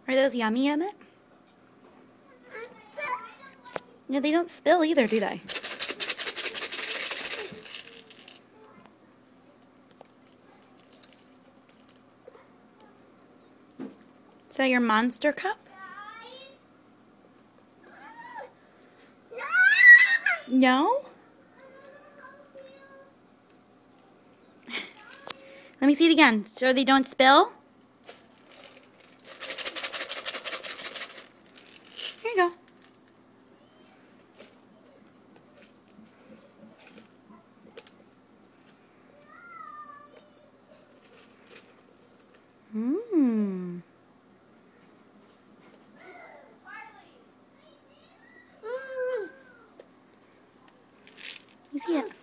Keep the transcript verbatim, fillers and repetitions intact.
Are those yummy, Emmett? No, they don't spill either, do they? Is that your monster cup? No? Let me see it again, so they don't spill. Here you go. Mmm. You see it?